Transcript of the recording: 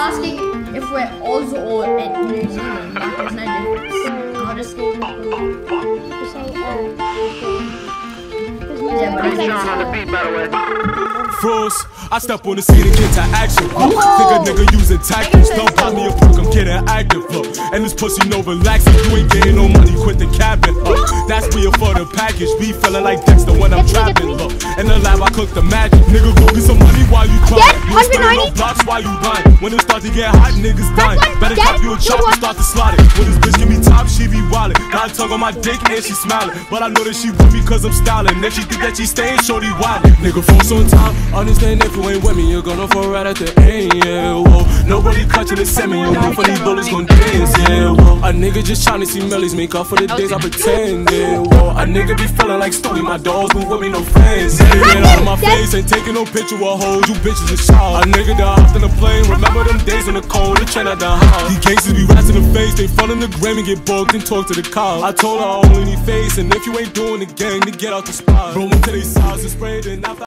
asking if we're Oz or in New Zealand, like there's no difference. I'll just say yeah, but Frost, I step on the scene and get to action. Think a nigga using tactics. Don't buy me a perk, I'm getting active. And this pussy no relaxing. You ain't getting no money, quit the cabin. That's real for the package. Be feeling like Dexter when I'm trapping. In the lab, I cook the magic. Nigga, go get some money while you crying. You ain't spending no blocks while you rhyme. When it start to get hot, niggas dying. Better drop you a chop and start to slaughter. When this bitch give me top, she be wildin'. Got a tongue on my dick and she smiling. But I know that she with me cause I'm styling. If she think that she staying, shorty wildin'. Nigga, focus on time. Understand if you ain't with me, you're gonna fall right at the end, yeah, whoa. Nobody clutching the semi, you know for these bullets gon' dance, yeah, whoa. A nigga just tryna see Mellies make up for the days I pretend, yeah, whoa. A nigga be feeling like Stewie, my dogs move with me, no friends, yeah. Get out of my face, ain't taking no picture of hoes, you bitches are shy. A nigga that hopped in the plane, remember them days in the cold, the train at the house. These gangsters be rats in the face, they fall in the gram and get bugged and talk to the cops. I told her I only need face, and if you ain't doing the gang, then get out the spot. Bro, went to they sides and sprayed, and after